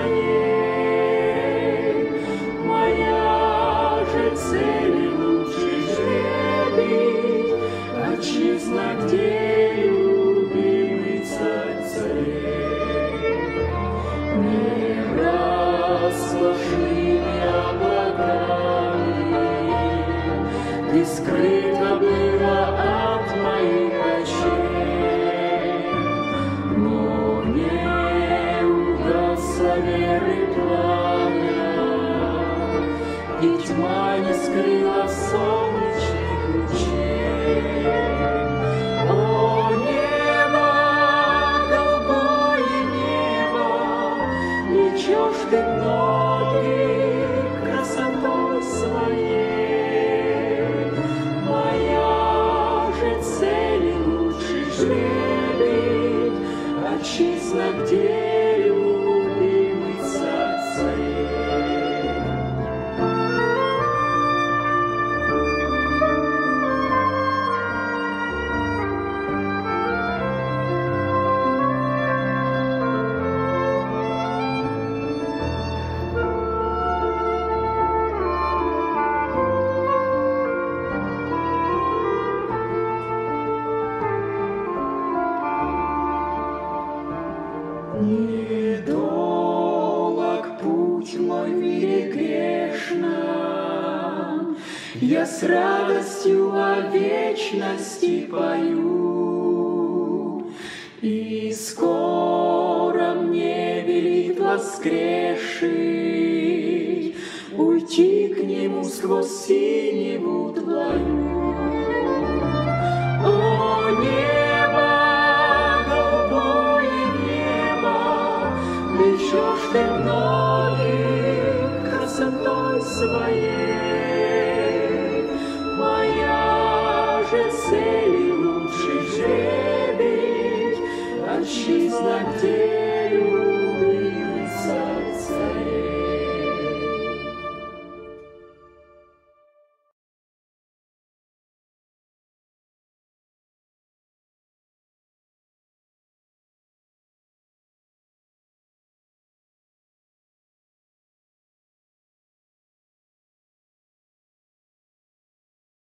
своей. Моя же цель и лучший жребий, отчизна, где любимый царь царей. Не раз сплошными облаками ты скрыта была от моих очей, но не угасла веры пламя, и тьма не скрыла солнечных лучей. О, небо, голубое небо, влечешь ты многих красотой своей. Моя же цель и лучший жребий, отчизна, где любимый царь царей. Недолог путь мой в мире грешном, я с радостью о вечности пою, и скоро мне велит воскресший уйти к нему сквозь синеву твою. О, небо, голубое небо, влечешь ты многих красотой своей.